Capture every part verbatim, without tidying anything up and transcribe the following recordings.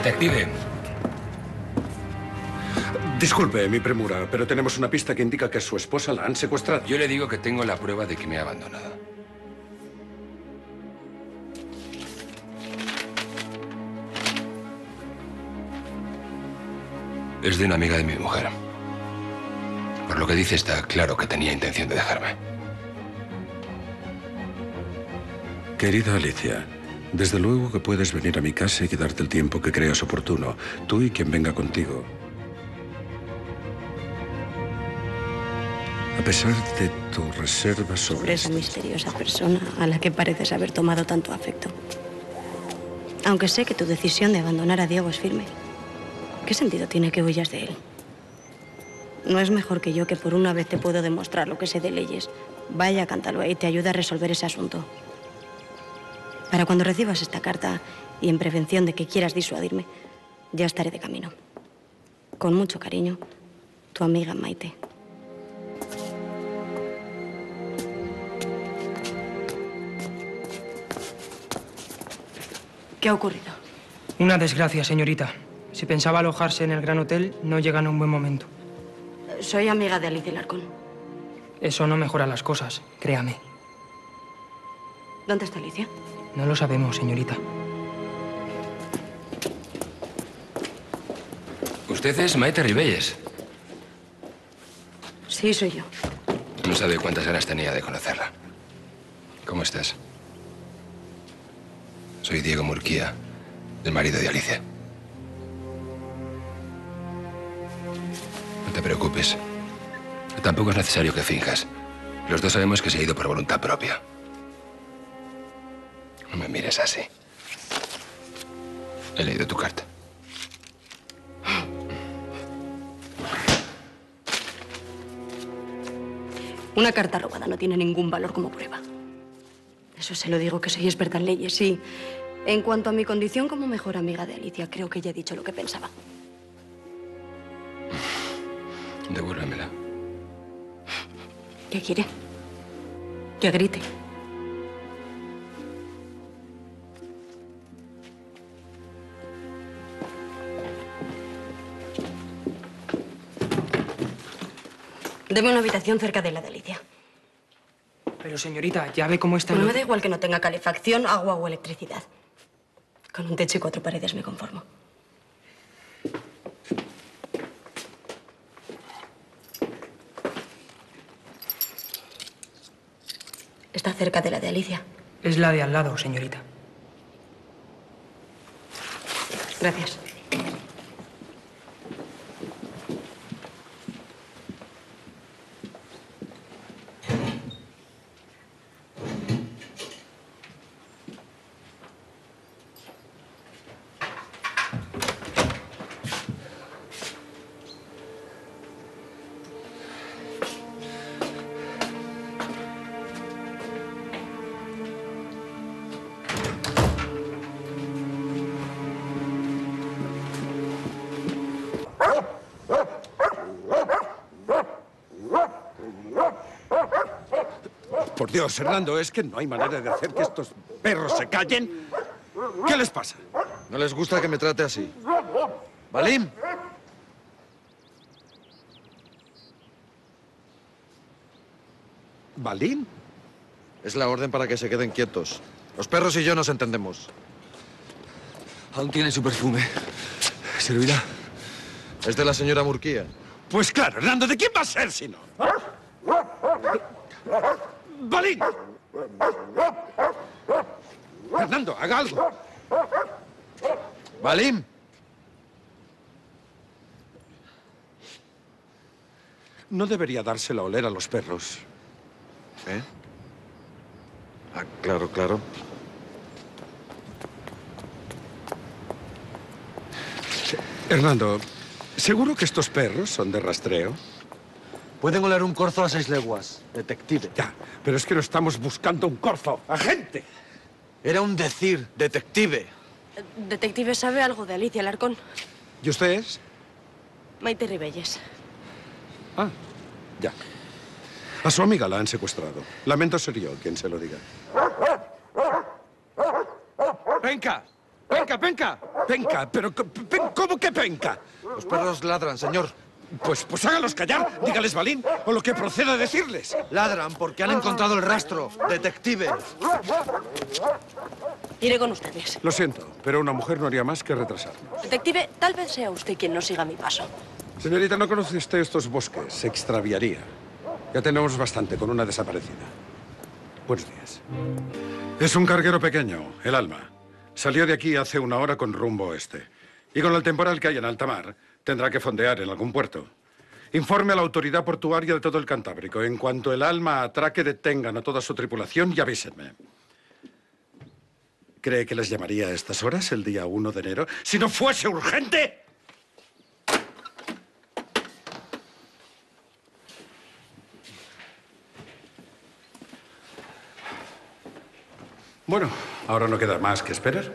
Detective. Disculpe mi premura, pero tenemos una pista que indica que su esposa la han secuestrado. Yo le digo que tengo la prueba de que me ha abandonado. Es de una amiga de mi mujer. Por lo que dice, está claro que tenía intención de dejarme. Querida Alicia, desde luego que puedes venir a mi casa y quedarte el tiempo que creas oportuno, tú y quien venga contigo. A pesar de tu reserva sobre... Sobre esa misteriosa persona a la que pareces haber tomado tanto afecto. Aunque sé que tu decisión de abandonar a Diego es firme. ¿Qué sentido tiene que huyas de él? No es mejor que yo, que por una vez te puedo demostrar lo que sé de leyes. Vaya, cántalo y te ayuda a resolver ese asunto. Para cuando recibas esta carta y en prevención de que quieras disuadirme, ya estaré de camino. Con mucho cariño, tu amiga Maite. ¿Qué ha ocurrido? Una desgracia, señorita. Si pensaba alojarse en el Gran Hotel, no llega en un buen momento. Soy amiga de Alicia Larcón. Eso no mejora las cosas, créame. ¿Dónde está Alicia? No lo sabemos, señorita. Usted es Maite Ribelles. Sí, soy yo. No sabe cuántas ganas tenía de conocerla. ¿Cómo estás? Soy Diego Murquía, el marido de Alicia. No te preocupes. Tampoco es necesario que finjas. Los dos sabemos que se ha ido por voluntad propia. No me mires así. He leído tu carta. Una carta robada no tiene ningún valor como prueba. Eso se lo digo, que soy experta en leyes, sí. En cuanto a mi condición como mejor amiga de Alicia, creo que ya he dicho lo que pensaba. Devuélvemela. ¿Qué quiere? Que grite. Deme una habitación cerca de la de Alicia. Pero, señorita, ya ve cómo está... Bueno, el... me da igual que no tenga calefacción, agua o electricidad. Con un techo y cuatro paredes me conformo. Está cerca de la de Alicia. Es la de al lado, señorita. Gracias. Por Dios, Hernando, ¿es que no hay manera de hacer que estos perros se callen? ¿Qué les pasa? No les gusta que me trate así. ¿Balim? ¿Balim? Es la orden para que se queden quietos. Los perros y yo nos entendemos. Aún tiene su perfume. ¿Servirá? Es de la señora Murquía. Pues claro, Hernando, ¿de quién va a ser si no? ¡Balín! Hernando, haga algo. ¡Balim! No debería dársela a oler a los perros. ¿Eh? Ah, claro, claro. Hernando, ¿seguro que estos perros son de rastreo? Pueden oler un corzo a seis leguas, detective. Ya, pero es que no estamos buscando un corzo, agente. Era un decir, detective. Detective, ¿sabe algo de Alicia Larcón? ¿Y usted es? Maite Ribelles. Ah, ya. A su amiga la han secuestrado. Lamento ser yo quien se lo diga. ¡Venga! ¡Penca, penca! ¡Penca! ¿Pero cómo que penca? Los perros ladran, señor. Pues, pues hágalos callar, dígales Balín, o lo que proceda a decirles. Ladran porque han encontrado el rastro. Detective. Iré con ustedes. Lo siento, pero una mujer no haría más que retrasarnos. Detective, tal vez sea usted quien no siga mi paso. Señorita, ¿no conoce usted estos bosques? Se extraviaría. Ya tenemos bastante con una desaparecida. Buenos días. Es un carguero pequeño, el Alma. Salió de aquí hace una hora con rumbo oeste. Y con el temporal que hay en alta mar, tendrá que fondear en algún puerto. Informe a la autoridad portuaria de todo el Cantábrico. En cuanto el Alma atraque, detengan a toda su tripulación y avísenme. ¿Cree que les llamaría a estas horas, el día uno de enero? ¡Si no fuese urgente! Bueno, ahora no queda más que esperar.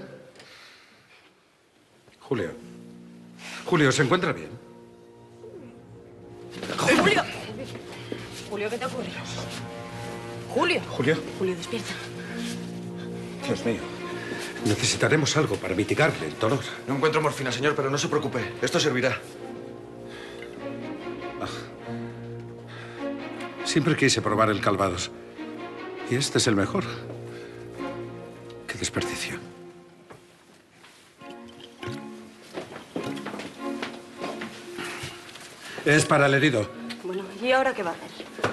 Julio. Julio, ¿se encuentra bien? ¡Julio! Julio, ¿qué te ocurre? Julio. Julio. Julio, despierta. Dios mío. Necesitaremos algo para mitigarle el dolor. No encuentro morfina, señor, pero no se preocupe. Esto servirá. Siempre quise probar el Calvados. Y este es el mejor. Qué desperdicio. Es para el herido. Bueno, ¿y ahora qué va a hacer?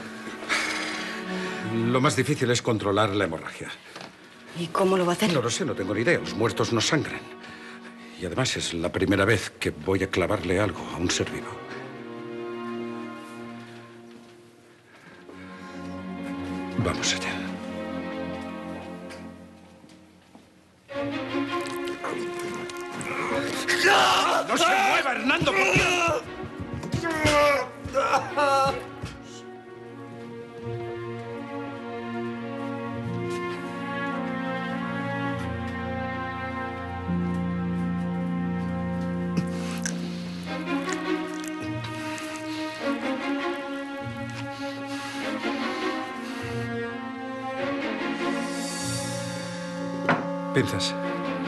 Lo más difícil es controlar la hemorragia. ¿Y cómo lo va a hacer? No lo sé, no tengo ni idea. Los muertos no sangran. Y además es la primera vez que voy a clavarle algo a un ser vivo. Vamos allá. ¡No se mueva, Hernando! ¡Por Dios! Pinzas.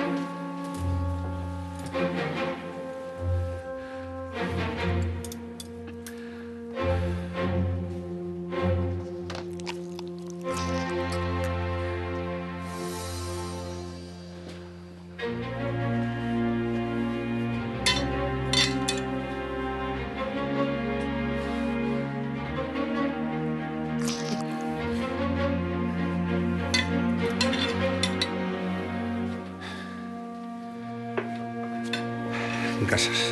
Casas.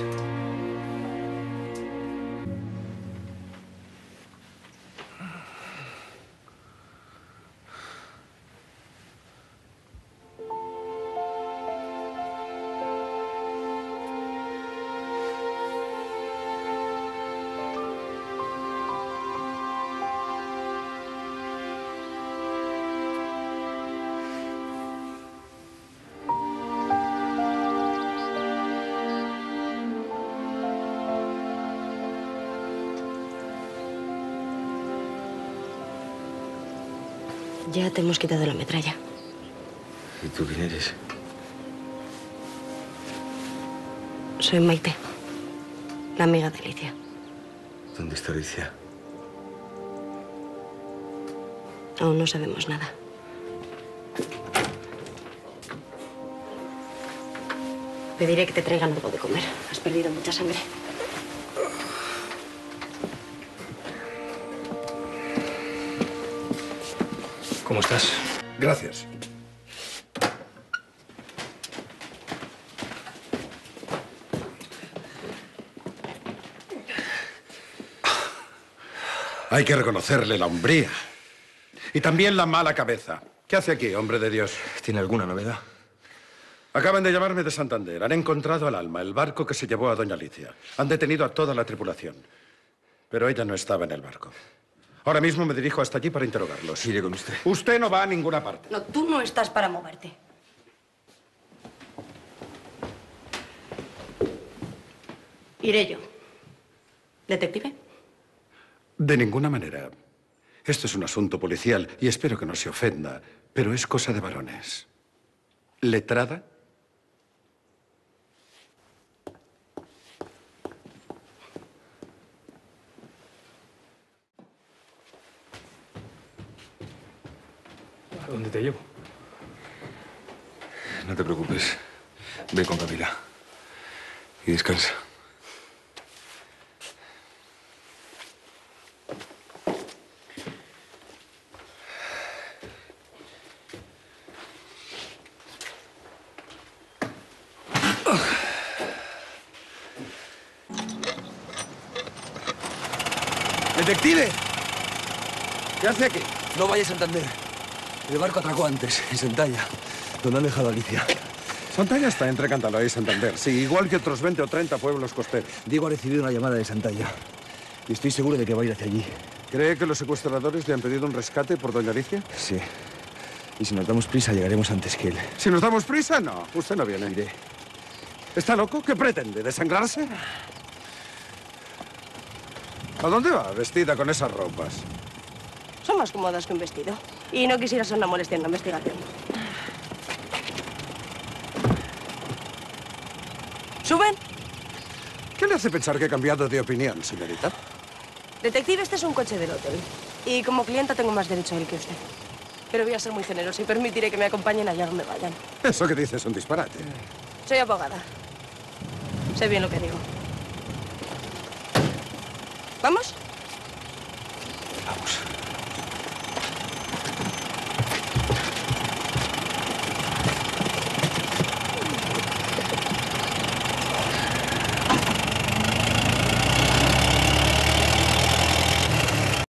Ya te hemos quitado la metralla. ¿Y tú quién eres? Soy Maite, la amiga de Alicia. ¿Dónde está Alicia? Aún no sabemos nada. Pediré que te traigan algo de comer. Has perdido mucha sangre. ¿Cómo estás? Gracias. Hay que reconocerle la hombría. Y también la mala cabeza. ¿Qué hace aquí, hombre de Dios? ¿Tiene alguna novedad? Acaban de llamarme de Santander. Han encontrado al Alma, el barco que se llevó a doña Alicia. Han detenido a toda la tripulación. Pero ella no estaba en el barco. Ahora mismo me dirijo hasta allí para interrogarlos. Iré con usted. Usted no va a ninguna parte. No, tú no estás para moverte. Iré yo. ¿Detective? De ninguna manera. Esto es un asunto policial y espero que no se ofenda, pero es cosa de varones. ¿Letrada? ¿A dónde te llevo? No te preocupes. Ve con Camila. Y descansa. ¡Detective! ¿Qué hace aquí? No vaya a Santander. El barco atracó antes, en Santalla, donde han dejado a Alicia. Santalla está entre Cantaloa y Santander. Sí, igual que otros veinte o treinta pueblos costeros. Diego ha recibido una llamada de Santalla. Y estoy seguro de que va a ir hacia allí. ¿Cree que los secuestradores le han pedido un rescate por doña Alicia? Sí. Y si nos damos prisa, llegaremos antes que él. Si nos damos prisa, no. Usted no viene. Iré. ¿Está loco? ¿Qué pretende? ¿Desangrarse? ¿A dónde va vestida con esas ropas? Son más cómodas que un vestido. Y no quisiera ser una molestia en la investigación. ¿Suben? ¿Qué le hace pensar que he cambiado de opinión, señorita? Detective, este es un coche del hotel. Y como clienta tengo más derecho a él que usted. Pero voy a ser muy generosa y permitiré que me acompañen allá donde vayan. Eso que dice es un disparate. Soy abogada. Sé bien lo que digo. ¿Vamos?